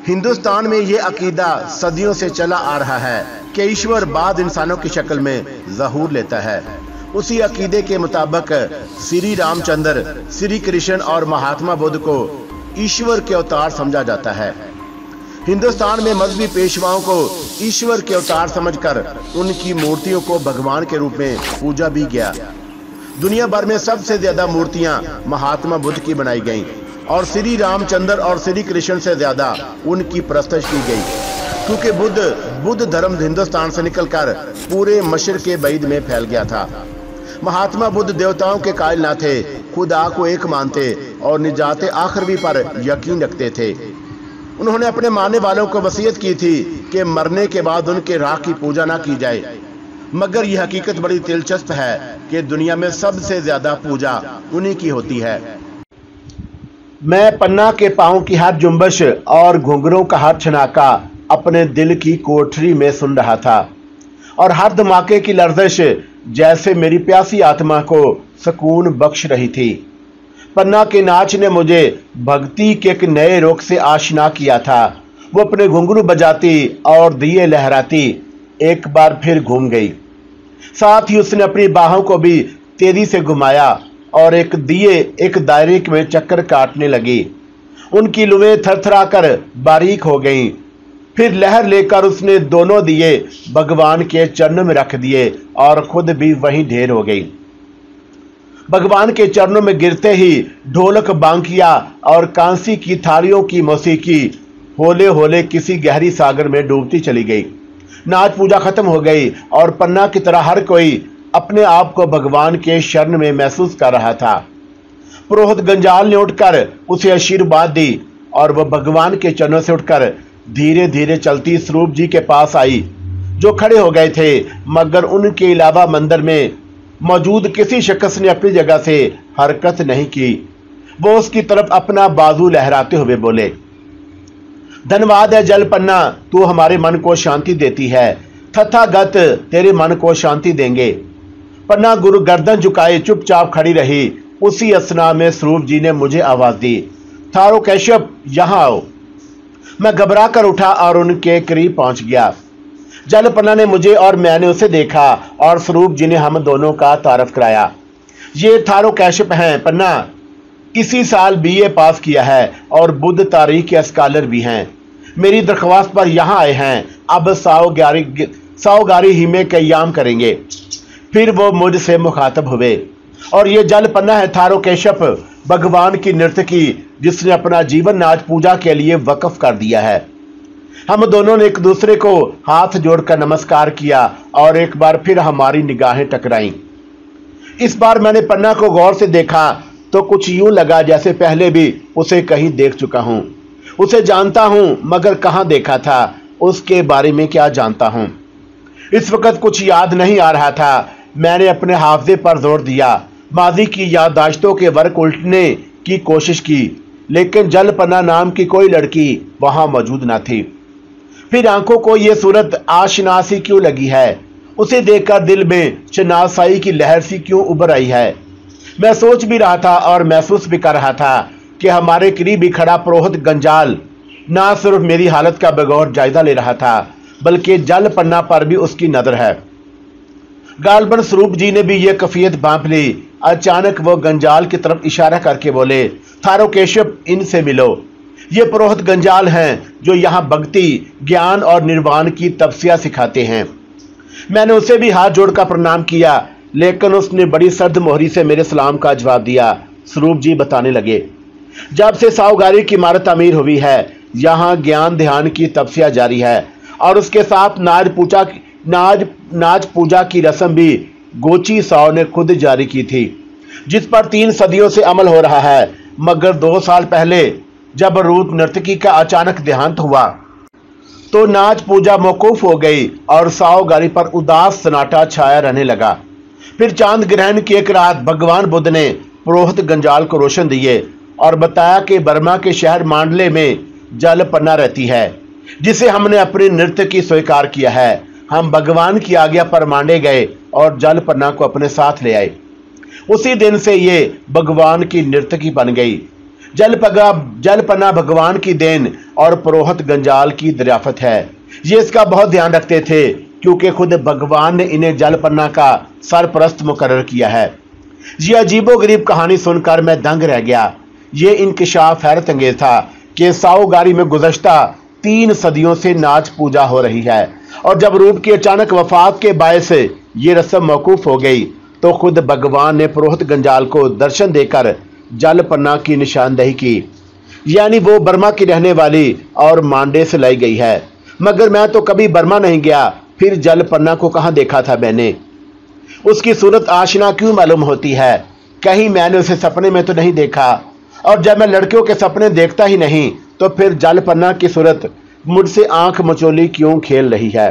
हिंदुस्तान में ये अकीदा सदियों से चला आ रहा है कि ईश्वर बाद इंसानों की शक्ल में ज़हूर लेता है। उसी अकीदे के मुताबिक श्री रामचंद्र, श्री कृष्ण और महात्मा बुद्ध को ईश्वर के अवतार समझा जाता है। हिंदुस्तान में मजहबी पेशवाओं को ईश्वर के अवतार समझकर उनकी मूर्तियों को भगवान के रूप में पूजा भी गया। दुनिया भर में सबसे ज्यादा मूर्तियां महात्मा बुद्ध की बनाई गईं और श्री रामचंद्र और श्री कृष्ण से ज्यादा उनकी परस्तिश की गई, क्योंकि बुद्ध धर्म हिंदुस्तान से निकलकर पूरे मशरिक़ बईद में फैल गया था। महात्मा बुद्ध देवताओं के कायल ना थे, खुदा को एक मानते और निजात आखिरी पर यकीन रखते थे। उन्होंने अपने मानने वालों को वसीयत की थी कि मरने के बाद उनके राख की पूजा ना की जाए, मगर यह हकीकत बड़ी दिलचस्प है कि दुनिया में सबसे ज्यादा पूजा उन्हीं की होती है। मैं पन्ना के पांव की हर जुम्बश और घुंघरों का हर छनाका अपने दिल की कोठरी में सुन रहा था और हर धमाके की लर्जिश जैसे मेरी प्यासी आत्मा को सुकून बख्श रही थी। पन्ना के नाच ने मुझे भक्ति के एक नए रुख से आशना किया था। वो अपने घुंघरू बजाती और दिए लहराती एक बार फिर घूम गई। साथ ही उसने अपनी बाहों को भी तेजी से घुमाया और एक दायरे में चक्कर काटने लगी। उनकी लुएं थरथराकर बारीक हो गईं। फिर लहर लेकर उसने दोनों दिए भगवान के चरणों में रख दिए और खुद भी वहीं ढेर हो गई। भगवान के चरणों में गिरते ही ढोलक, बांकिया और कांसी की थालियों की मौसीकी होले होले किसी गहरी सागर में डूबती चली गई। नाच पूजा खत्म हो गई और पन्ना की तरह हर कोई अपने आप को भगवान के शरण में महसूस कर रहा था। पुरोहित गंजाल ने उठकर उसे आशीर्वाद दी और वह भगवान के चरणों से उठकर धीरे धीरे चलती स्वरूप जी के पास आई, जो खड़े हो गए थे, मगर उनके अलावा मंदिर में मौजूद किसी शख्स ने अपनी जगह से हरकत नहीं की। वो उसकी तरफ अपना बाजू लहराते हुए बोले, धन्यवाद है जल पन्ना, तू हमारे मन को शांति देती है। तथागत तेरे मन को शांति देंगे। पन्ना गुरु गर्दन झुकाए चुपचाप खड़ी रही। उसी असना में स्वरूप जी ने मुझे आवाज दी, थारो कैशव यहां आओ। मैं घबरा कर उठा और उनके करीब पहुंच गया। जल पन्ना ने मुझे और मैंने उसे देखा और स्वरूप जी ने हम दोनों का तारफ कराया। ये थारो कैशव हैं पन्ना, इसी साल बीए पास किया है और बुद्ध तारीख के स्कॉलर भी हैं। मेरी दरख्वास्त पर यहाँ आए हैं। अब सावगारी ही में कयाम करेंगे। फिर वो मुझसे मुखातब हुए, और ये जल पन्ना है थारो केशव, भगवान की नर्तकी जिसने अपना जीवन नाच पूजा के लिए वक्फ कर दिया है। हम दोनों ने एक दूसरे को हाथ जोड़कर नमस्कार किया और एक बार फिर हमारी निगाहें टकराईं। इस बार मैंने पन्ना को गौर से देखा तो कुछ यूं लगा जैसे पहले भी उसे कहीं देख चुका हूं। उसे जानता हूं, मगर कहां देखा था, उसके बारे में क्या जानता हूं। इस वक्त कुछ याद नहीं आ रहा था। मैंने अपने हाफजे पर जोर दिया, माजी की याददाश्तों के वर्क उल्टने की कोशिश की, लेकिन जल पन्ना नाम की कोई लड़की वहां मौजूद न थी। फिर आंखों को यह सूरत आशना सी क्यों लगी है? उसे देखकर दिल में शनासाई की लहर सी क्यों उभर आई है? मैं सोच भी रहा था और महसूस भी कर रहा था कि हमारे करीब ही खड़ा पुरोहित गंजाल ना सिर्फ मेरी हालत का बगौर जायजा ले रहा था, बल्कि जल पन्ना पर भी उसकी नजर है। गालबन स्वरूप जी ने भी यह कफियत भांप ली। अचानक वो गंजाल की तरफ इशारा करके बोले, थारो केशव, इनसे मिलो। ये पुरोहित गंजाल हैं जो यहाँ भक्ति, ज्ञान और निर्वाण की तपस्या सिखाते हैं। मैंने उसे भी हाथ जोड़कर प्रणाम किया, लेकिन उसने बड़ी सर्द मोहरी से मेरे सलाम का जवाब दिया। स्वरूप जी बताने लगे, जब से सावगारी की इमारत तामीर हुई है, यहाँ ज्ञान ध्यान की तपस्या जारी है और उसके साथ नाच पूजा की रस्म भी गोची साव ने खुद जारी की थी, जिस पर 3 सदियों से अमल हो रहा है। मगर 2 साल पहले जब रूप नर्तकी का अचानक देहांत हुआ तो नाच पूजा मौकूफ हो गई और सावगारी पर उदास सन्नाटा छाया रहने लगा। फिर चांद ग्रहण की एक रात भगवान बुद्ध ने पुरोहित गंजाल को रोशन दिए और बताया कि बर्मा के शहर मांडले में जल पन्ना रहती है, जिसे हमने अपनी नृत्य की स्वीकार किया है। हम भगवान की आज्ञा पर मांडे गए और जल पन्ना को अपने साथ ले आए। उसी दिन से ये भगवान की नर्तकी बन गई। जलपन्ना भगवान की देन और पुरोहित गंजाल की दरियाफत है। ये इसका बहुत ध्यान रखते थे क्योंकि खुद भगवान ने इन्हें जलपन्ना का सरपरस्त मुकर्रर किया है। ये अजीबोगरीब कहानी सुनकर मैं दंग रह गया। ये इंकिशाफ हैरत अंगेज था कि साओगारी में गुज़श्ता 3 सदियों से नाच पूजा हो रही है और जब रूप की अचानक वफात के बायस ये रस्म मौकूफ हो गई तो खुद भगवान ने पुरोहित गंजाल को दर्शन देकर जलपन्ना की निशानदेही की, यानी वो बर्मा की रहने वाली और मांडे से लाई गई है। मगर मैं तो कभी बर्मा नहीं गया, फिर जलपन्ना को कहाँ देखा था मैंने? उसकी सूरत आशना क्यों मालूम होती है? कहीं मैंने उसे सपने में तो नहीं देखा, और जब मैं लड़कियों के सपने देखता ही नहीं तो फिर जलपन्ना की सूरत मुझसे आंख मचोली क्यों खेल रही है?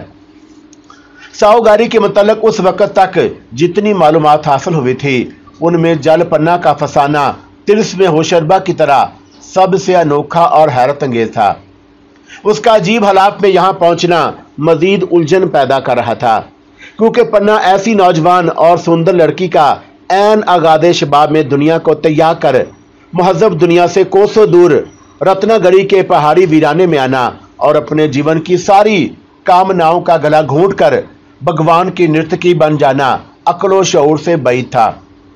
साओगारी के मुताल्लिक उस वक्त तक जितनी मालूमात हासिल हुई थी उनमें जलपन्ना का फसाना तिलिस्म होशरबा की तरह सबसे अनोखा और हैरत अंगेज था। उसका अजीब हालात में यहां पहुंचना मजीद उलझन पैदा कर रहा था क्योंकि पन्ना ऐसी नौजवान और सुंदर लड़की का ऐन आगादे शबाब में दुनिया को तैयार कर महजब दुनिया से कोसों दूर रत्नागढ़ी के पहाड़ी वीराने में आना और अपने जीवन की सारी कामनाओं का गला घूंट कर भगवान की नर्तकी बन जाना अक्लो शऊर से बैद था।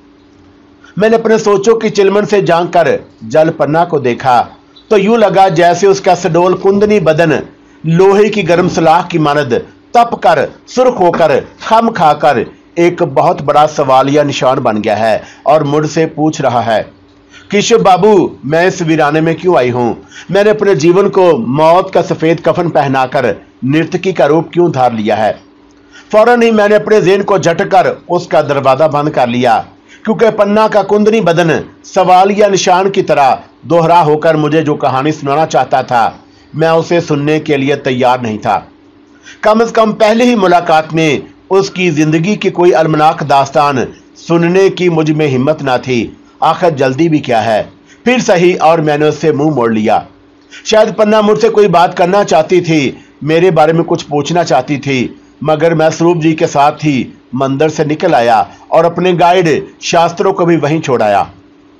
मैंने अपने सोचों की चिलमन से झांक कर जलपन्ना को देखा तो यूं लगा जैसे उसका सडोल कुंदनी बदन लोहे की गर्म सलाख की मानद तप कर सुर्ख होकर खम खाकर एक बहुत बड़ा सवालिया निशान बन गया है और मुझसे पूछ रहा है, केशव बाबू, मैं इस वीराने में क्यों आई हूं? मैंने अपने जीवन को मौत का सफेद कफन पहनाकर नर्तकी का रूप क्यों धार लिया है? फौरन ही मैंने अपने ज़हन को झटकर उसका दरवाजा बंद कर लिया क्योंकि पन्ना का कुंदनी बदन सवालिया निशान की तरह दोहरा होकर मुझे जो कहानी सुनाना चाहता था मैं उसे सुनने के लिए तैयार नहीं था। कम से कम पहले ही मुलाकात में उसकी जिंदगी की कोई अलमनाक दास्तान सुनने की मुझ में हिम्मत ना थी। आखिर जल्दी भी क्या है? फिर सही, और मैंने उससे मुंह मोड़ लिया। शायद पन्ना मुझसे कोई बात करना चाहती थी, मेरे बारे में कुछ पूछना चाहती थी, मगर मैं स्वरूप जी के साथ ही मंदिर से निकल आया और अपने गाइड शास्त्रों को भी वहीं छोड़ आया।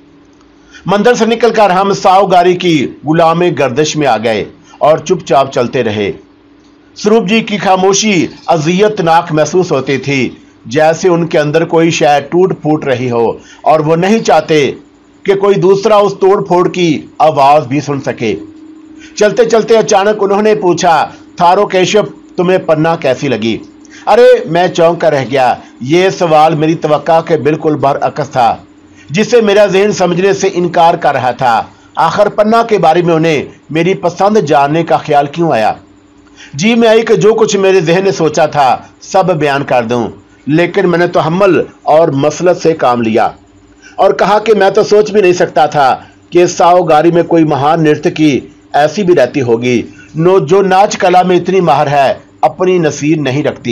मंदिर से निकलकर हम साओगारी की गुलामे गर्दिश में आ गए और चुपचाप चलते रहे। स्वरूप जी की खामोशी अजियतनाक महसूस होती थी, जैसे उनके अंदर कोई शय टूट फूट रही हो और वो नहीं चाहते कि कोई दूसरा उस तोड़ फोड़ की आवाज भी सुन सके। चलते चलते अचानक उन्होंने पूछा, थारो केशव, तुम्हें पन्ना कैसी लगी? अरे, मैं चौंक कर रह गया। ये सवाल मेरी तवक्का के बिल्कुल बरअक्स था, जिसे मेरा ज़हन समझने से इनकार कर रहा था। आखिर पन्ना के बारे में उन्हें मेरी पसंद जानने का ख्याल क्यों आया? जी मैं आई कि जो कुछ मेरे जहन ने सोचा था सब बयान कर दूं, लेकिन मैंने तो हम्मल और मसलत से काम लिया और कहा कि मैं तो सोच भी नहीं सकता था कि साओगारी में कोई महान नर्तकी ऐसी भी रहती होगी जो नाच कला में इतनी माहिर है, अपनी नसीर नहीं रखती।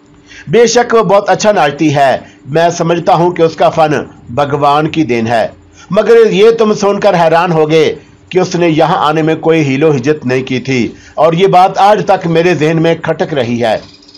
बेशक वो बहुत अच्छा नाचती है, मैं समझता हूं कि उसका फन भगवान की देन है, मगर ये तुम सुनकर हैरान होगे कि उसने यहां आने में कोई हीलो हिज्जत नहीं की थी, और ये बात आज तक मेरे जहन में खटक रही है।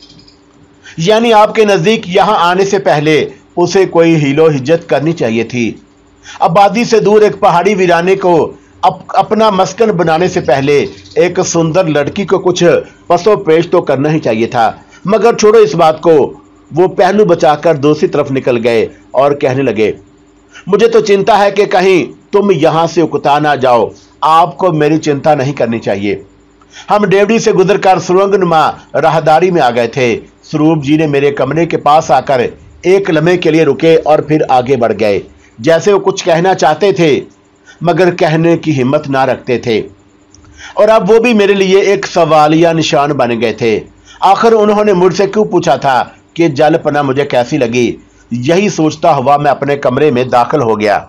यानी आपके नजदीक यहां आने से पहले उसे कोई हीलो हिज्जत करनी चाहिए थी। आबादी से दूर एक पहाड़ी वीराने को अपना मस्कन बनाने से पहले एक सुंदर लड़की को कुछ पसो पेश तो करना ही चाहिए था। मगर छोड़ो इस बात को, वो पहलू बचाकर दूसरी तरफ निकल गए और कहने लगे, मुझे तो चिंता है कि कहीं तुम यहां से उकता ना जाओ। आपको मेरी चिंता नहीं करनी चाहिए। हम डेवड़ी से गुजरकर सुरंगनुमा राहदारी में आ गए थे। स्वरूप जी ने मेरे कमरे के पास आकर एक लम्हे के लिए रुके और फिर आगे बढ़ गए, जैसे वो कुछ कहना चाहते थे मगर कहने की हिम्मत ना रखते थे, और अब वो भी मेरे लिए एक सवालिया निशान बन गए थे। आखिर उन्होंने मुझसे क्यों पूछा था कि जलपन्ना मुझे कैसी लगी? यही सोचता हुआ मैं अपने कमरे में दाखिल हो गया।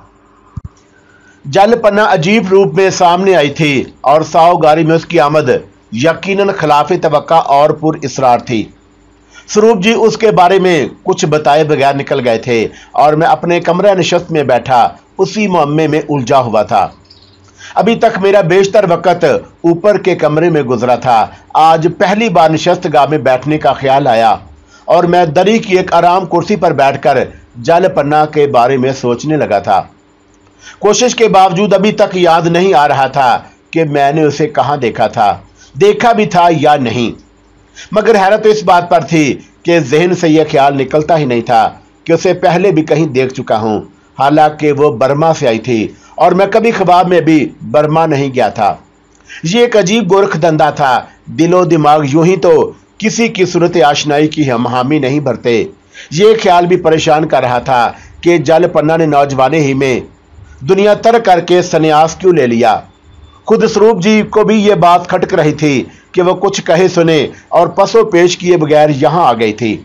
जलपन्ना अजीब रूप में सामने आई थी और साओगारी में उसकी आमद यकीनन खिलाफे तवक्का और पुर इसरार थी। स्वरूप जी उसके बारे में कुछ बताए बगैर निकल गए थे और मैं अपने कमरा निशस्त में बैठा उसी मुअम्मे में उलझा हुआ था। अभी तक मेरा बेशतर वक्त ऊपर के कमरे में गुजरा था। आज पहली बार निशस्त गाह में बैठने का ख्याल आया और मैं दरी की एक आराम कुर्सी पर बैठकर जलपन्ना के बारे में सोचने लगा था। कोशिश के बावजूद अभी तक याद नहीं आ रहा था कि मैंने उसे कहां देखा था, देखा भी था या नहीं। मगर हैरत इस बात पर थी कि जहन से यह ख्याल निकलता ही नहीं था कि उसे पहले भी कहीं देख चुका हूं। हालांकि वो बर्मा से आई थी और मैं कभी ख्वाब में भी बर्मा नहीं गया था। ये एक अजीब गोरख धंधा था। दिलो दिमाग यूं ही तो किसी की सूरत आशनाई की हम हामी नहीं भरते। ये ख्याल भी परेशान कर रहा था कि जल पन्ना ने नौजवाने ही में दुनिया तर्क करके सन्यास क्यों ले लिया। खुद स्वरूप जी को भी ये बात खटक रही थी कि वो कुछ कहे सुने और पसो पेश किए बगैर यहां आ गई थी।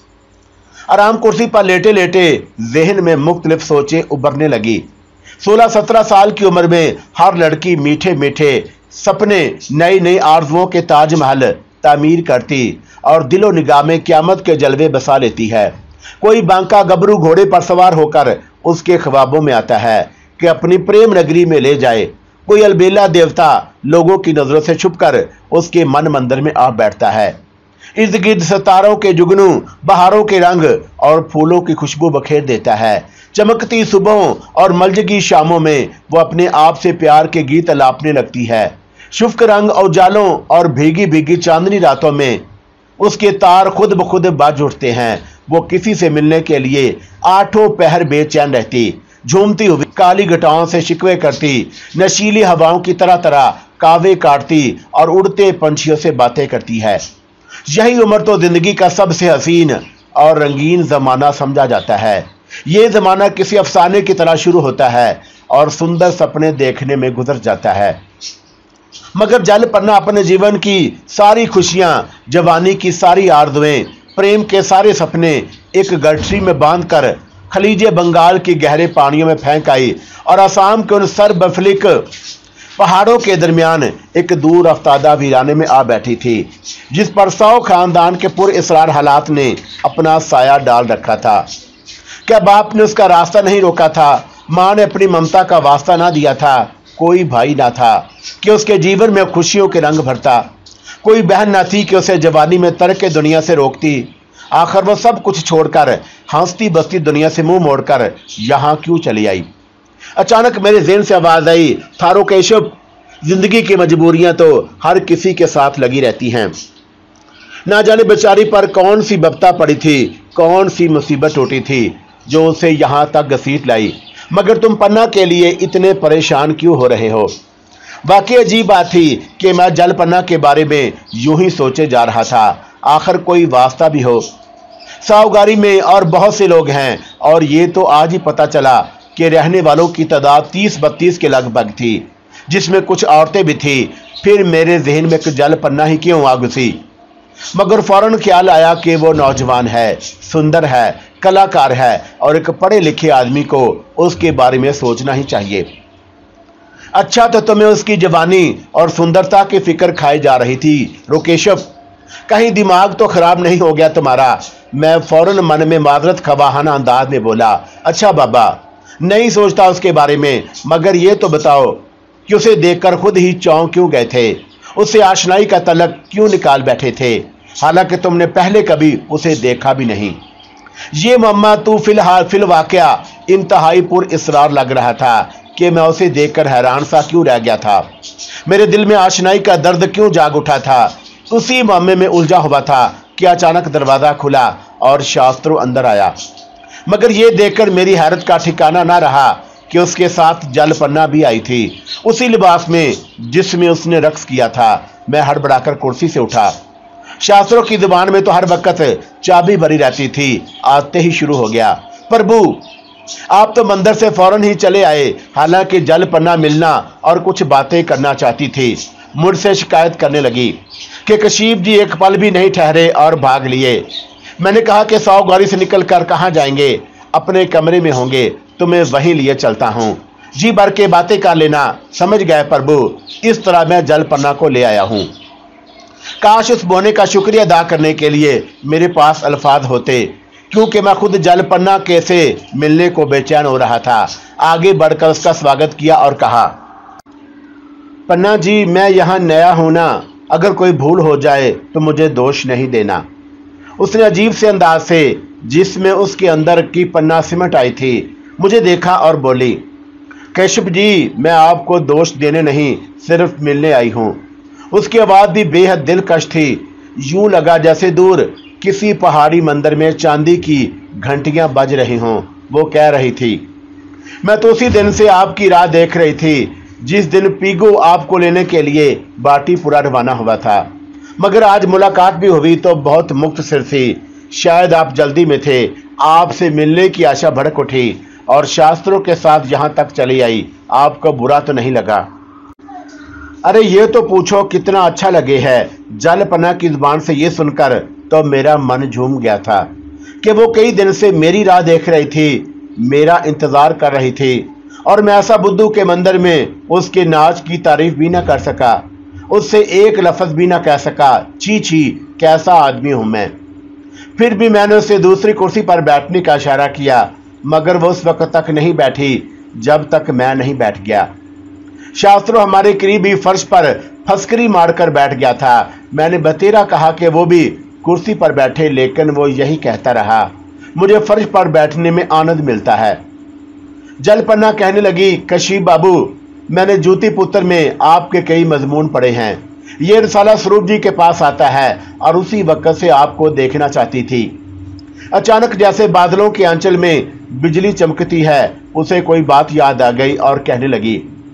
आराम कुर्सी पर लेटे लेटे जहन में मुख्तलिफ सोचें उभरने लगी। 16-17 साल की उम्र में हर लड़की मीठे मीठे सपने, नई नई आरजुओं के ताजमहल तामीर करती और दिलो निगाह में क़यामत के जलवे बसा लेती है। कोई बांका गबरू घोड़े पर सवार होकर उसके ख्वाबों में आता है कि अपनी प्रेम नगरी में ले जाए। कोई अलबेला देवता लोगों की नजरों से छुपकर उसके मन मंदिर में आ बैठता है। इर्द गिर्द सितारों के जुगनू बहारों के रंग और फूलों की खुशबू बखेर देता है। चमकती सुबहों और मलजगी शामों में वो अपने आप से प्यार के गीत अलापने लगती है। शुष्क रंग और जालों और भीगी भीगी चांदनी रातों में उसके तार खुद ब खुद बाज उठते हैं। वो किसी से मिलने के लिए आठों पहर बेचैन रहती, झूमती हुई काली घटाओं से शिकवे करती, नशीली हवाओं की तरह तरह कावे काटती और उड़ते पंछियों से बातें करती है। यही उम्र तो जिंदगी का सबसे हसीन और रंगीन जमाना समझा जाता है। ये जमाना किसी अफसाने की तरह शुरू होता है और सुंदर सपने देखने में गुजर जाता है। मगर जल पन्ना अपने जीवन की सारी खुशियां, जवानी की सारी आरज़ुएं, प्रेम के सारे सपने एक गठरी में बांधकर खलीजे बंगाल की गहरे पानियों में फेंक आई और असम के उन सरबफलिक पहाड़ों के दरमियान एक दूर अफ्तादा वीराने में आ बैठी थी, जिस पर 100 खानदान के पुरअसरार हालात ने अपना साया डाल रखा था। क्या बाप ने उसका रास्ता नहीं रोका था? माँ ने अपनी ममता का वास्ता ना दिया था? कोई भाई ना था कि उसके जीवन में खुशियों के रंग भरता? कोई बहन ना थी कि उसे जवानी में तर्क दुनिया से रोकती? आखिर वो सब कुछ छोड़कर हंसती बसती दुनिया से मुंह मोड़कर यहाँ क्यों चली आई? अचानक मेरे ज़हन से आवाज आई, थारो केशव, जिंदगी की मजबूरियां तो हर किसी के साथ लगी रहती हैं। ना जाने बेचारी पर कौन सी बप्ता पड़ी थी, कौन सी मुसीबत टूटी थी जो उसे यहां तक घसीट लाई। मगर तुम पन्ना के लिए इतने परेशान क्यों हो रहे हो? वाकई अजीब बात थी कि मैं जल पन्ना के बारे में यूं ही सोचे जा रहा था। आखिर कोई वास्ता भी हो। सावगारी में और बहुत से लोग हैं और ये तो आज ही पता चला कि रहने वालों की तादाद 30-32 के लगभग थी, जिसमें कुछ औरतें भी थी। फिर मेरे जहन में जल पन्ना ही क्यों आ घुसी। मगर फौरन ख्याल आया कि वो नौजवान है, सुंदर है, कलाकार है और एक पढ़े लिखे आदमी को उसके बारे में सोचना ही चाहिए। अच्छा तो तुम्हें उसकी जवानी और सुंदरता की फिक्र खाई जा रही थी रोकेशव, कहीं दिमाग तो खराब नहीं हो गया तुम्हारा? मैं फौरन मन में माजरत खवाहाना अंदाज में बोला, अच्छा बाबा, नहीं सोचता उसके बारे में, मगर ये तो बताओ कि उसे देखकर खुद ही चौंक क्यों गए थे? उससे आशनाई का तलक क्यों निकाल बैठे थे, हालांकि तुमने पहले कभी उसे देखा भी नहीं? ये मम्मा तू फिलवाक़या इंतहाई पुरअसरार लग रहा था कि मैं उसे देखकर हैरान सा क्यों रह गया था। मेरे दिल में आशनाई का दर्द क्यों जाग उठा था। उसी मामले में उलझा हुआ था कि अचानक दरवाज़ा खुला और शास्त्रो अंदर आया। मगर यह देखकर मेरी हैरत का ठिकाना ना रहा कि उसके साथ जल पन्ना भी आई थी, उसी लिबास में जिसमें उसने रक्स किया था। मैं हड़बड़ाकर कुर्सी से उठा। शास्त्रों की जुबान में तो हर वक्त चाबी भरी रहती थी। आते ही शुरू हो गया, प्रभु आप तो मंदिर से फौरन ही चले आए, हालांकि जल पन्ना मिलना और कुछ बातें करना चाहती थी। मुझसे शिकायत करने लगी कि कशीफ जी एक पल भी नहीं ठहरे और भाग लिए। मैंने कहा कि 100 गाड़ी से निकल कर कहाँ जाएंगे, अपने कमरे में होंगे, तुम्हें वहीं लिए चलता हूँ। जी भर के बातें कर लेना। समझ गए प्रभु, इस तरह मैं जल पन्ना को ले आया हूँ। काश उस बोने का शुक्रिया अदा करने के लिए मेरे पास अल्फाज होते, क्योंकि मैं खुद जल पन्ना के से मिलने को बेचैन हो रहा था। आगे बढ़कर उसका स्वागत किया और कहा, पन्ना जी मैं यहाँ नया हूँ ना, अगर कोई भूल हो जाए तो मुझे दोष नहीं देना। उसने अजीब से अंदाज से, जिसमें उसके अंदर की पन्ना सिमट आई थी, मुझे देखा और बोली, केशव जी, मैं आपको दोष देने नहीं, सिर्फ मिलने आई हूं। उसकी आवाज भी बेहद दिलकश थी। यूं लगा जैसे दूर किसी पहाड़ी मंदिर में चांदी की घंटियां बज रही हों। वो कह रही थी, मैं तो उसी दिन से आपकी राह देख रही थी जिस दिन पीगू आपको लेने के लिए बाटीपुरा रवाना हुआ था। मगर आज मुलाकात भी हुई तो बहुत मुक्त सिर थी। शायद आप जल्दी में थे। आपसे मिलने की आशा भड़क उठी और शास्त्रों के साथ यहां तक चली आई। आपको बुरा तो नहीं लगा? अरे ये तो पूछो कितना अच्छा लगे है। जलपना की जुबान से ये सुनकर तो मेरा मन झूम गया था कि वो कई दिन से मेरी राह देख रही थी, मेरा इंतजार कर रही थी, और मैं ऐसा बुद्धू के मंदिर में उसके नाच की तारीफ भी ना कर सका, उससे एक लफ्ज भी ना कह सका। छी छी, कैसा आदमी हूं मैं। फिर भी मैंने उसे दूसरी कुर्सी पर बैठने का इशारा किया, मगर वो उस वक्त तक नहीं बैठी जब तक मैं नहीं बैठ गया। शास्त्रों हमारे करीबी फर्श पर फसकरी मारकर बैठ गया था। मैंने बतेरा कहा कि वो भी कुर्सी पर बैठे, लेकिन वो यही कहता रहा, मुझे फर्श पर बैठने में आनंद मिलता है। जलपन्ना कहने लगी, कशीब बाबू, मैंने ज्योति पुत्र में आपके कई मजमून पढ़े हैं। ये रसाला स्वरूप जी के पास आता है और उसी वक्त से आपको देखना चाहती थी। अचानक जैसे बादलों के आंचल में बिजली चमकती है, उसे कोई बात याद आ गई और कहने लगी,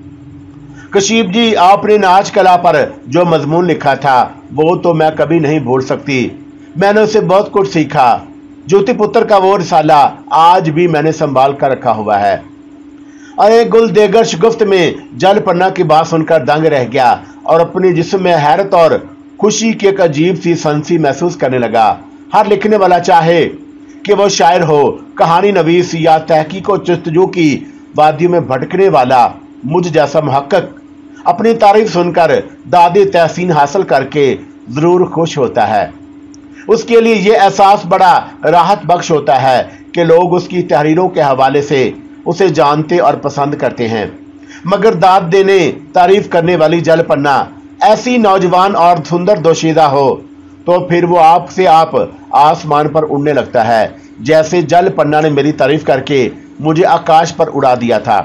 कशीब जी, आपने नाच कला पर जो मजमून लिखा था वो तो मैं कभी नहीं भूल सकती। मैंने उससे बहुत कुछ सीखा। ज्योति पुत्र का वो रसाला आज भी मैंने संभाल कर रखा हुआ है। अरे गुलदेगर शगुफ्त में जलपन्ना की बात सुनकर दंग रह गया और अपने जिस्म में हैरत और खुशी की एक अजीब सी सनसी महसूस करने लगा। हर लिखने वाला चाहे कि वो शायर हो, कहानी नवीस या तहकीक व जस्तजू की वादियों में भटकने वाला मुझ जैसा मुहक्किक अपनी तारीफ सुनकर दादे तहसीन हासिल करके जरूर खुश होता है। उसके लिए यह एहसास बड़ा राहत बख्श होता है कि लोग उसकी तहरीरों के हवाले से उसे जानते और पसंद करते हैं। मगर दाद देने, तारीफ करने वाली जलपन्ना ऐसी नौजवान और सुंदर दोशीदा हो तो फिर वो आपसे आप आसमान पर उड़ने लगता है, जैसे जलपन्ना ने मेरी तारीफ करके मुझे आकाश पर उड़ा दिया था।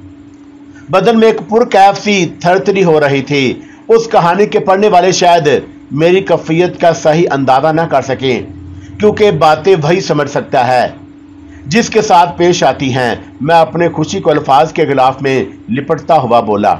बदन में एक पुरकैफ सी थरथरी हो रही थी। उस कहानी के पढ़ने वाले शायद मेरी कैफियत का सही अंदाजा ना कर सके, क्योंकि बातें वही समझ सकता है जिसके साथ पेश आती हैं। मैं अपने खुशी को अल्फाज के गिलाफ में लिपटता हुआ बोला,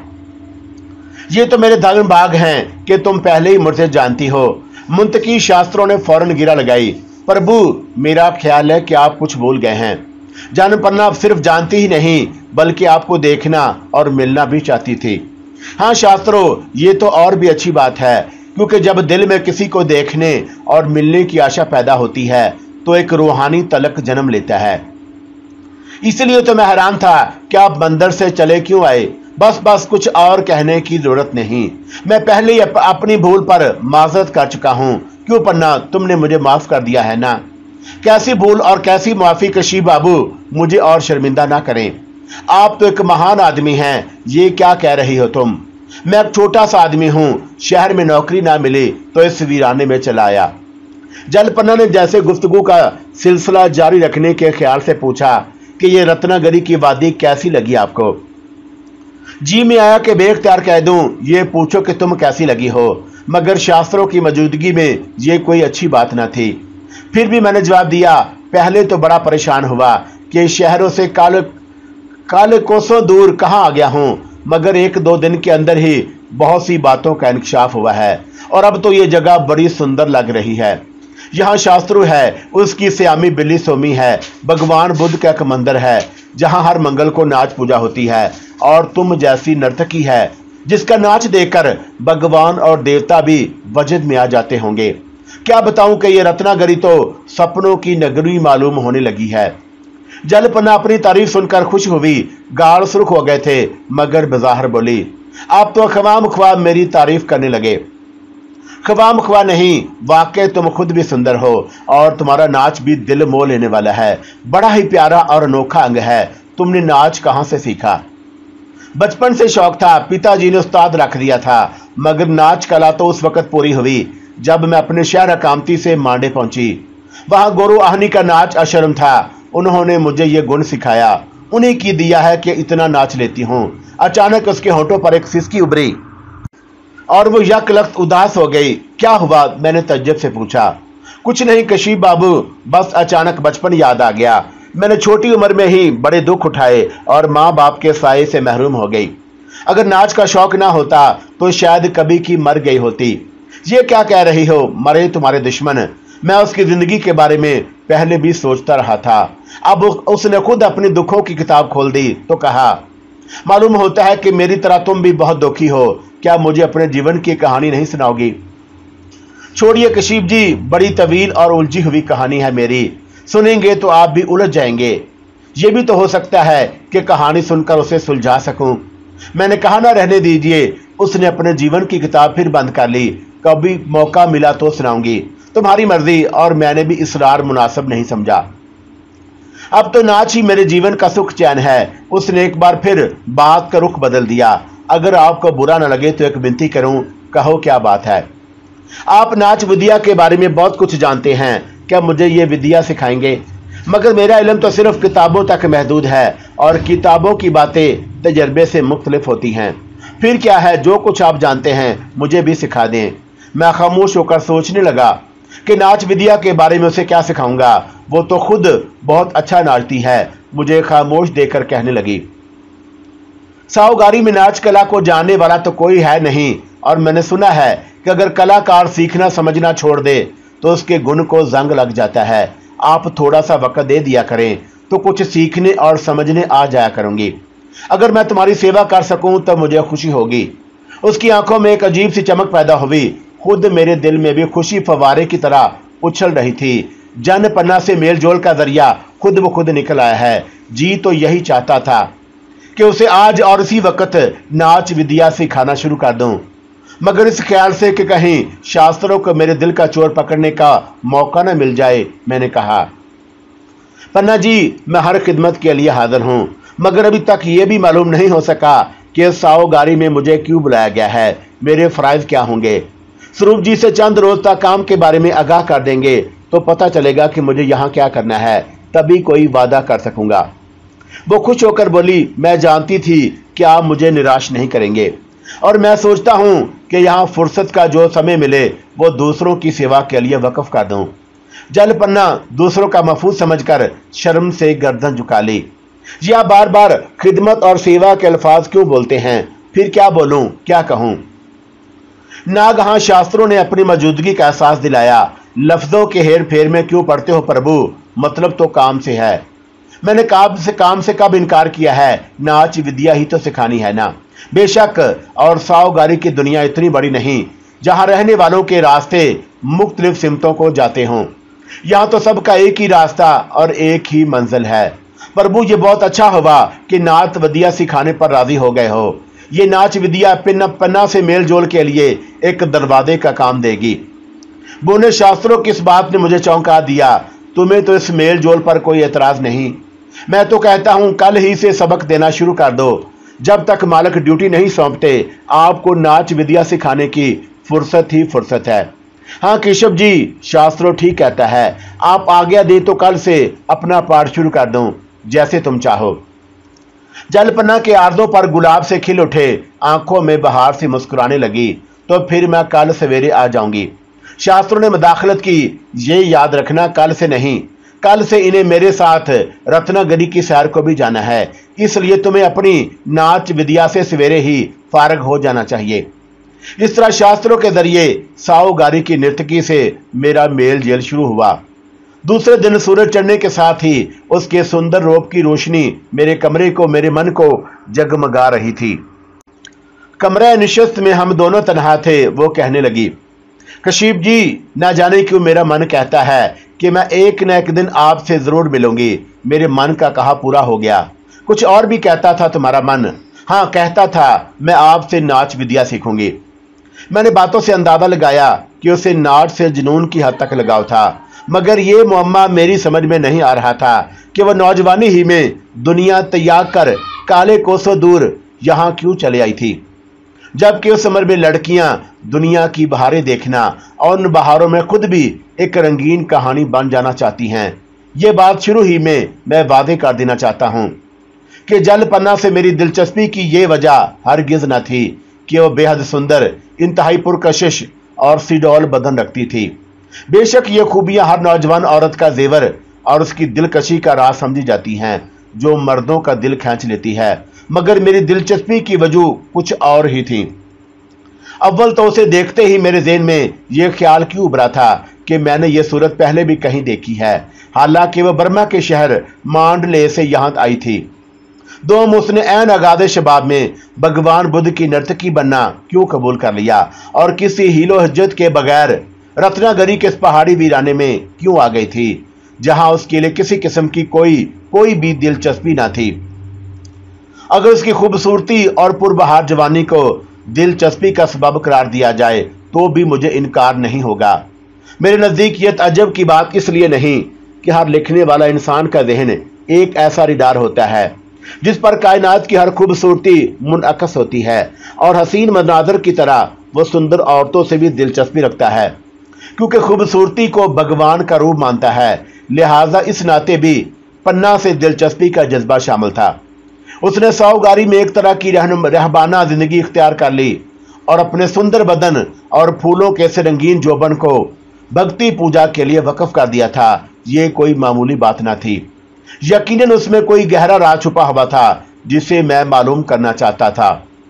ये तो मेरे धर्म भाग हैं कि तुम पहले ही मुझसे जानती हो। मुंतकी शास्त्रों ने फौरन गिरा लगाई, प्रभु, मेरा ख्याल है कि आप कुछ भूल गए हैं। जलपन्ना सिर्फ जानती ही नहीं बल्कि आपको देखना और मिलना भी चाहती थी। हाँ शास्त्रों, ये तो और भी अच्छी बात है, क्योंकि जब दिल में किसी को देखने और मिलने की आशा पैदा होती है तो एक रूहानी तलक जन्म लेता है। इसलिए तो मैं हैरान था कि आप मंदिर से चले क्यों आए। बस कुछ और कहने की जरूरत नहीं। मैं पहले ही अपनी भूल पर माजरत कर चुका हूं। क्यों पन्ना, तुमने मुझे माफ कर दिया है ना। कैसी भूल और कैसी माफी कशीब बाबू, मुझे और शर्मिंदा ना करें। आप तो एक महान आदमी हैं, ये क्या कह रही हो तुम। मैं एक छोटा सा आदमी हूं, शहर में नौकरी ना मिली तो इस वीराने में चला आया। जलपन्ना ने जैसे गुफ्तगू का सिलसिला जारी रखने के ख्याल से पूछा कि ये रत्नागिरी की वादी कैसी लगी आपको। जी मैं आया कि बेख्तियार कह दूं, ये पूछो कि तुम कैसी लगी हो, मगर शास्त्रों की मौजूदगी में ये कोई अच्छी बात ना थी। फिर भी मैंने जवाब दिया, पहले तो बड़ा परेशान हुआ कि शहरों से काले कोसों दूर कहाँ आ गया हूं, मगर 1-2 दिन के अंदर ही बहुत सी बातों का इंकशाफ हुआ है और अब तो ये जगह बड़ी सुंदर लग रही है। यहाँ शास्त्रु है, उसकी श्यामी बिल्ली सोमी है, भगवान बुद्ध का एक मंदिर है जहाँ हर मंगल को नाच पूजा होती है, और तुम जैसी नर्तकी है जिसका नाच देखकर भगवान और देवता भी वजद में आ जाते होंगे। क्या बताऊं कि ये रत्नागिरी तो सपनों की नगरी मालूम होने लगी है। जलपन्ना अपनी तारीफ सुनकर खुश हुई, गाल सुर्ख हो गए थे, मगर बज़ाहिर बोली, आप तो ख्वाम ख्वाब मेरी तारीफ करने लगे। ख्वाम ख्वा नहीं, वाकई तुम खुद भी सुंदर हो और तुम्हारा नाच भी दिल मोह लेने वाला है। बड़ा ही प्यारा और अनोखा अंग है। तुमने नाच कहां से सीखा। बचपन से शौक था, पिताजी ने उस्ताद रख दिया था, मगर नाच कला तो उस वक्त पूरी हुई जब मैं अपने शहर अकामती से मांडे पहुंची। वहां गोरू आहनी का नाच अशर्म था। उन्होंने मुझे ये गुण सिखाया। उन्हीं की दिया है कि इतना नाच लेती हूँ। अचानक उसके होठों पर एक सिसकी उभरी और वो यकलख्त उदास हो गई। क्या हुआ? मैंने तज्जुब से पूछा। कुछ नहीं कशीफ बाबू, बस अचानक बचपन याद आ गया। मैंने छोटी उम्र में ही बड़े दुख उठाए और माँ बाप के साये से महरूम हो गई। अगर नाच का शौक ना होता तो शायद कभी की मर गई होती। ये क्या कह रही हो? मरे तुम्हारे दुश्मन। मैं उसकी जिंदगी के बारे में पहले भी सोचता रहा था। अब उसने खुद अपनी दुखों की किताब खोल दी तो कहा, मालूम होता है कि मेरी तरह तुम भी बहुत दुखी हो। क्या मुझे अपने जीवन की कहानी नहीं सुनाओगी? छोड़िए कशीफ जी, बड़ी तवील और उलझी हुई कहानी है मेरी। सुनेंगे तो आप भी उलझ जाएंगे। ये भी तो हो सकता है कि कहानी सुनकर उसे सुलझा सकूं। मैंने कहा ना, रहने दीजिए। उसने अपने जीवन की किताब फिर बंद कर ली। कभी मौका मिला तो सुनाऊंगी, तुम्हारी मर्जी। और मैंने भी इसरार मुनासिब नहीं समझा। अब तो नाच ही मेरे जीवन का सुख चैन है। उसने एक बार फिर बात का रुख बदल दिया। अगर आपको बुरा न लगे तो एक विनती करूं, कहो क्या बात है? आप नाच विद्या के बारे में बहुत कुछ जानते हैं, क्या मुझे ये विद्या सिखाएंगे? मगर मेरा इल्म तो सिर्फ किताबों तक महदूद है और किताबों की बातें तजर्बे से मुख्तलिफ होती हैं। फिर क्या है, जो कुछ आप जानते हैं मुझे भी सिखा दें। मैं खामोश होकर सोचने लगा कि नाच विद्या के बारे में उसे क्या सिखाऊंगा। वो तो खुद बहुत अच्छा नाचती है। मुझे खामोश देकर कहने लगी, साहूगारी में नाच कला को जानने वाला तो कोई है नहीं, और मैंने सुना है कि अगर कलाकार सीखना समझना छोड़ दे तो उसके गुण को जंग लग जाता है। आप थोड़ा सा वक्त दे दिया करें तो कुछ सीखने और समझने आ जाया करूंगी। अगर मैं तुम्हारी सेवा कर सकूं तो मुझे खुशी होगी। उसकी आंखों में एक अजीब सी चमक पैदा हुई। खुद मेरे दिल में भी खुशी फवारे की तरह उछल रही थी। जन पन्ना से मेल जोल का जरिया खुद ब खुद निकल आया है। जी तो यही चाहता था कि उसे आज और इसी वक्त नाच विद्या सिखाना शुरू कर दूं, मगर इस ख्याल से कि कहीं शास्त्रों को मेरे दिल का चोर पकड़ने का मौका न मिल जाए, मैंने कहा, पन्ना जी, मैं हर खिदमत के लिए हाजिर हूं, मगर अभी तक यह भी मालूम नहीं हो सका कि साहूगारी में मुझे क्यों बुलाया गया है। मेरे फराइज क्या होंगे? स्वरूप जी से चंद रोज तक काम के बारे में आगाह कर देंगे तो पता चलेगा कि मुझे यहाँ क्या करना है, तभी कोई वादा कर सकूंगा। वो खुश होकर बोली, मैं जानती थी कि आप मुझे निराश नहीं करेंगे, और मैं सोचता हूं कि यहाँ फुर्सत का जो समय मिले वो दूसरों की सेवा के लिए वक्फ कर दूं। जल पन्ना दूसरों का महफूज समझकर शर्म से गर्दन झुका ली। जी आप बार बार खिदमत और सेवा के अल्फाज क्यों बोलते हैं? फिर क्या बोलूं, क्या कहूं? नागहां शास्त्रों ने अपनी मौजूदगी का एहसास दिलाया। लफ्जों के हेर फेर में क्यों पढ़ते हो प्रभु? मतलब तो काम से है। मैंने काम से कब इनकार किया है? नाच विद्या ही तो सिखानी है ना। बेशक, और साहूगारी की दुनिया इतनी बड़ी नहीं जहां रहने वालों के रास्ते मुख्तलिफ सिमतों को जाते हों। यहाँ तो सबका एक ही रास्ता और एक ही मंजिल है। प्रभु, ये बहुत अच्छा हुआ कि नाच विद्या सिखाने पर राजी हो गए हो। ये नाच विद्या पन्ना से मेल जोल के लिए एक दरवाजे का काम देगी। बोने शास्त्रों की इस बात ने मुझे चौंका दिया। तुम्हें तो इस मेल जोल पर कोई एतराज नहीं। मैं तो कहता हूं कल ही से सबक देना शुरू कर दो। जब तक मालिक ड्यूटी नहीं सौंपते आपको नाच विद्या सिखाने की फुर्सत ही फुर्सत है। हाँ केशव जी, शास्त्रों ठीक कहता है। आप आज्ञा दे तो कल से अपना पाठ शुरू कर दूं, जैसे तुम चाहो। जलपन्ना के आर्जों पर गुलाब से खिल उठे, आंखों में बहार से मुस्कुराने लगी। तो फिर मैं कल सवेरे आ जाऊंगी। शास्त्रों ने मदाखलत की, ये याद रखना कल से नहीं, कल से इन्हें मेरे साथ रत्नागिरी की सैर को भी जाना है। इसलिए तुम्हें अपनी नाच विद्या से सवेरे ही फारग हो जाना चाहिए। इस तरह शास्त्रों के जरिए साहूगारी की नर्तकी से मेरा मेल जेल शुरू हुआ। दूसरे दिन सूरज चढ़ने के साथ ही उसके सुंदर रूप की रोशनी मेरे कमरे को, मेरे मन को जगमगा रही थी। कमरे निशस्त में हम दोनों तन्हा थे। वो कहने लगी, कशीफ जी, ना जाने क्यों मेरा मन कहता है कि मैं एक न एक दिन आपसे जरूर मिलूंगी। मेरे मन का कहा पूरा हो गया। कुछ और भी कहता था तुम्हारा मन? हाँ, कहता था मैं आपसे नाच विद्या सीखूंगी। मैंने बातों से अंदाजा लगाया कि उसे नाच से जुनून की हद तक लगाव था, मगर यह मुअम्मा मेरी समझ में नहीं आ रहा था कि वह नौजवानी ही में दुनिया त्याग कर काले कोसों दूर यहाँ क्यों चले आई थी, जबकि उस उम्र में लड़कियां दुनिया की बहारें देखना और उन बहारों में खुद भी एक रंगीन कहानी बन जाना चाहती हैं। ये बात शुरू ही में मैं वादे कर देना चाहता हूँ। कि जल पन्ना से मेरी दिलचस्पी की ये वजह हरगिज न थी कि वह बेहद सुंदर, इंतहाई पुरकशिश और सिडौल बदन रखती थी। बेशक ये खूबियां हर नौजवान औरत का जेवर और उसकी दिलकशी का राज समझी जाती हैं जो मर्दों का दिल खींच लेती है, मगर मेरी दिलचस्पी की वजह कुछ और ही थी। अव्वल तो उसे देखते ही मेरे ज़हन में यह ख्याल क्यों उभरा था कि मैंने ये सूरत पहले भी कहीं देखी है, हालांकि वह बर्मा के शहर मांडले से यहां आई थी। दोम उसने ऐन आगाज़े शबाब में भगवान बुद्ध की नर्तकी बनना क्यों कबूल कर लिया और किसी हीलो हज्जत के बगैर रत्नागिरी के इस पहाड़ी वीराने में क्यों आ गई थी जहां उसके लिए किसी किस्म की कोई भी दिलचस्पी ना थी। अगर उसकी खूबसूरती और पुरबहार जवानी को दिलचस्पी का सबब करार दिया जाए तो भी मुझे इनकार नहीं होगा। मेरे नज़दीक यह अजब की बात इसलिए नहीं कि हर लिखने वाला इंसान का जहन एक ऐसा रिडार होता है जिस पर कायनात की हर खूबसूरती मुनअक्स होती है और हसीन मनाजर की तरह वो सुंदर औरतों से भी दिलचस्पी रखता है, क्योंकि खूबसूरती को भगवान का रूप मानता है। लिहाजा इस नाते भी पन्ना से दिलचस्पी का जज्बा शामिल था। उसने साहूगारी में एक तरह की रहबाना जिंदगी इख्तियार कर ली और अपने सुंदर बदन और फूलों के से रंगीन जोबन को भक्ति पूजा के लिए वक्फ कर दिया था। ये कोई मामूली बात ना थी। यकीनन उसमें कोई गहरा राज छुपा हुआ था जिसे मैं मालूम करना चाहता था।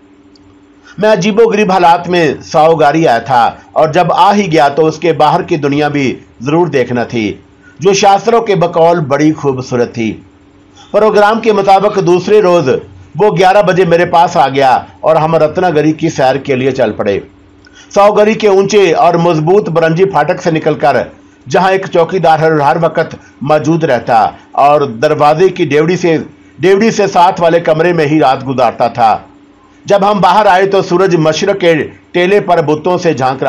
मैं अजीबोगरीब हालात में साहूगारी आया था और जब आ ही गया तो उसके बाहर की दुनिया भी जरूर देखना थी, जो शास्त्रों के बकौल बड़ी खूबसूरत थी। प्रोग्राम के मुताबिक दूसरे रोज वो 11 बजे मेरे पास आ गया और हम रत्नागिरी की सैर के लिए चल पड़े। साहूगिरी के ऊंचे और मजबूत बरंजी फाटक से निकलकर जहां एक चौकीदार हर वक्त मौजूद रहता और दरवाजे की डेवड़ी से साथ वाले कमरे में ही रात गुजारता था। जब हम बाहर आए तो सूरज मशरक के टेले पर्वतों से झांक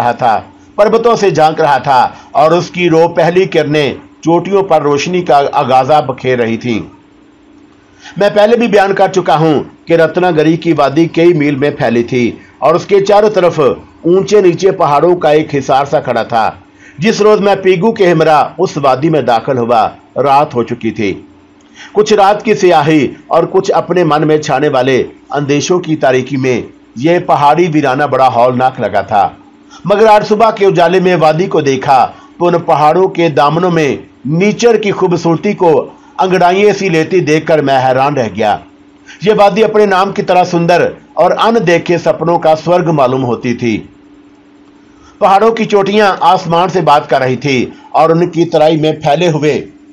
रहा था और उसकी रो पहली किरणें चोटियों पर रोशनी का आगाजा बखेर रही थी। मैं पहले भी बयान कर चुका हूं कि रत्नागिरी की वादी कई मील में फैली थी और उसके चारों तरफ ऊंचे नीचे पहाड़ों का एक हिसार सा खड़ा था। जिस रोज मैं पीगू के हमरा उस वादी में दाखिल हुआ, रात हो चुकी थी। कुछ रात की सियाही और कुछ अपने मन में छाने वाले अंदेशों की तारीकी में यह पहाड़ी वीराना बड़ा हौलनाक लगा था। मगर आज सुबह के उजाले में वादी को देखा तो उन पहाड़ों के दामनों में नीचर की खूबसूरती को अंगड़ाइयां सी लेती देखकर मैं हैरान रह गया। यह वादी अपने नाम की तरह सुंदर और अनदेखे सपनों का स्वर्ग मालूम होती थी। पहाड़ों की चोटियां आसमान से बात कर रही थी और उनकी तराई में फैले हुए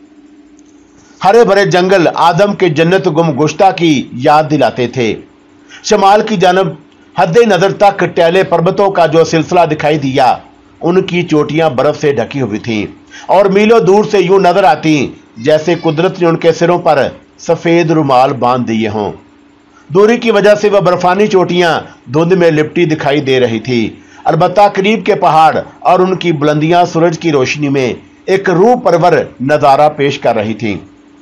हरे भरे जंगल आदम के जन्नत गुम गुश्ता की याद दिलाते थे। शमाल की जानब हद्दे नजर तक टैले पर्वतों का जो सिलसिला दिखाई दिया, उनकी चोटियां बर्फ से ढकी हुई थीं और मीलों दूर से यूं नजर आती जैसे कुदरत ने उनके सिरों पर सफेद रुमाल बांध दिए हों। दूरी की वजह से वह बर्फानी चोटियां धुंध में लिपटी दिखाई दे रही थी। अलबत्ता करीब के पहाड़ और उनकी बुलंदियां सूरज की रोशनी में एक रूह परवर नजारा पेश कर रही थीं।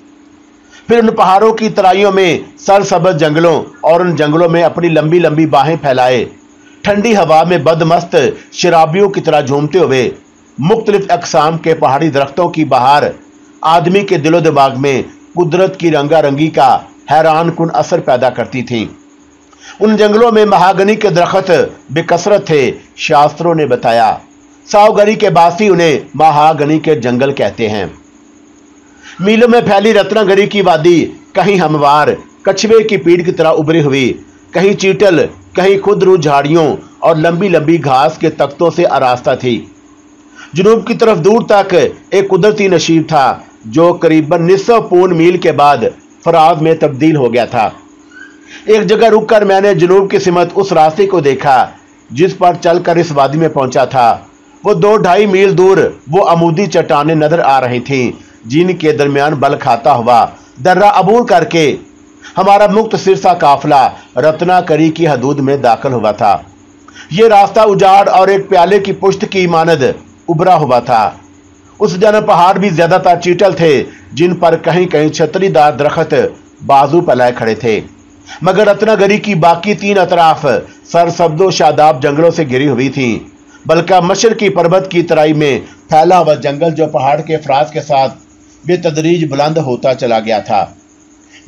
फिर उन पहाड़ों की तराइयों में सरसब्ज जंगलों और उन जंगलों में अपनी लंबी लंबी बाहें फैलाए ठंडी हवा में बदमस्त शराबियों की तरह झूमते हुए मुख्तलिफ अकसाम के पहाड़ी दरख्तों की बहार आदमी के दिलो दिमाग में कुदरत की रंगारंगी का हैरान कुन असर पैदा करती थी। उन जंगलों में महागनी के दरख्त बेकसरत थे। शास्त्रों ने बताया साहूगिरी के बासी उन्हें महागनी के जंगल कहते हैं। मीलों में फैली रत्नागिरी की वादी कहीं हमवार कछुए की पीठ की तरह उभरी हुई, कहीं चीटल, कहीं खुदरू झाड़ियों और लंबी लंबी घास के तख्तों से आरास्ता थी। जुनूब की तरफ दूर तक एक कुदरती नशीब था जो करीबन निसफ पूर्ण मील के बाद फराज में तब्दील हो गया था। एक जगह रुककर मैंने जुनूब की सिमत उस रास्ते को देखा जिस पर चलकर इस वादी में पहुंचा था। वो 2-2.5 मील दूर वो अमूदी चट्टानें नजर आ रही थीं जिनके दरमियान बल खाता हुआ दर्रा अबूर करके हमारा मुक्त सिरसा काफिला रत्नागिरी की हदूद में दाखिल हुआ था। ये रास्ता उजाड़ और एक प्याले की पुश्त की मानद उभरा हुआ था। उस जन पहाड़ भी ज्यादातर चीटल थे जिन पर कहीं कहीं छतरीदार दरख्त बाजू फैलाए खड़े थे, मगर रत्नागिरी की बाकी 3 अतराफ सरसब्दो शादाब जंगलों से घिरी हुई थी। बल्कि मशरकी पर्वत की तराई में फैला हुआ जंगल जो पहाड़ के फराज के साथ बेतदरीज बुलंद होता चला गया था।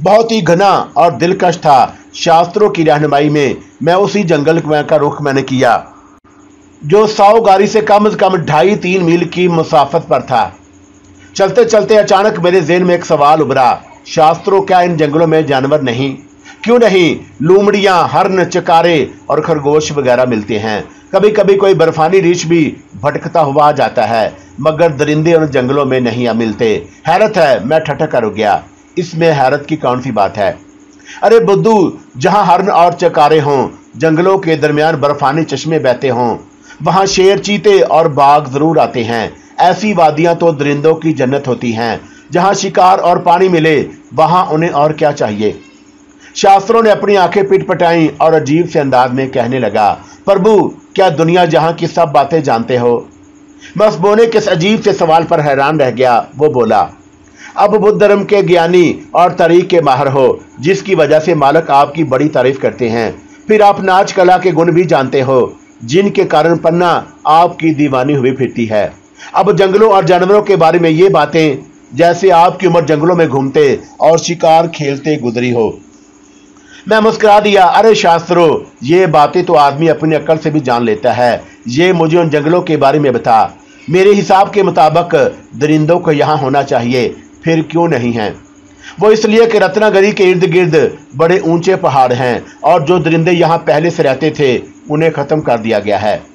बहुत ही घना और दिलकश था। शास्त्रों की रहनुमाई में मैं उसी जंगल का रुख मैंने किया जो 100 गाड़ी से कम 2.5-3 मील की मुसाफत पर था। चलते चलते अचानक मेरे ज़हन में एक सवाल उभरा, शास्त्रों, क्या इन जंगलों में जानवर नहीं? क्यों नहीं? लूमड़ियां, हरण, चकारे और खरगोश वगैरह मिलते हैं। कभी कभी कोई बर्फानी रीछ भी भटकता हुआ आ जाता है, मगर दरिंदे उन जंगलों में नहीं मिलते। हैरत है, मैं ठठक कर रुक गया। इसमें हैरत की कौन सी बात है? अरे बुद्धू, जहां हरण और चकारे हों, जंगलों के दरमियान बर्फानी चश्मे बहते हों, वहां शेर, चीते और बाघ जरूर आते हैं। ऐसी वादियां तो दरिंदों की जन्नत होती हैं। जहां शिकार और पानी मिले वहां उन्हें और क्या चाहिए? शास्त्रों ने अपनी आंखें पिटपटाई और अजीब से अंदाज में कहने लगा, प्रभु, क्या दुनिया जहां की सब बातें जानते हो? मैं उस बोने के अजीब से सवाल पर हैरान रह गया। वो बोला, अब बुद्ध धर्म के ज्ञानी और तरीक के माहिर हो, जिसकी वजह से मालिक आपकी बड़ी तारीफ करते हैं। फिर आप नाच कला के गुण भी जानते हो, जिनके कारण पन्ना आपकी दीवानी हुई फिरती है। अब जंगलों और जानवरों के बारे में ये बातें, जैसे आपकी उम्र जंगलों में घूमते और शिकार खेलते गुजरी हो। मैं मुस्कुरा दिया। अरे शास्त्रों, ये बातें तो आदमी अपनी अक्ल से भी जान लेता है। ये मुझे उन जंगलों के बारे में बता। मेरे हिसाब के मुताबिक दरिंदों को यहाँ होना चाहिए, फिर क्यों नहीं है? वो इसलिए कि रत्नागिरी के इर्द गिर्द बड़े ऊंचे पहाड़ हैं और जो दरिंदे यहाँ पहले से रहते थे उन्हें खत्म कर दिया गया है।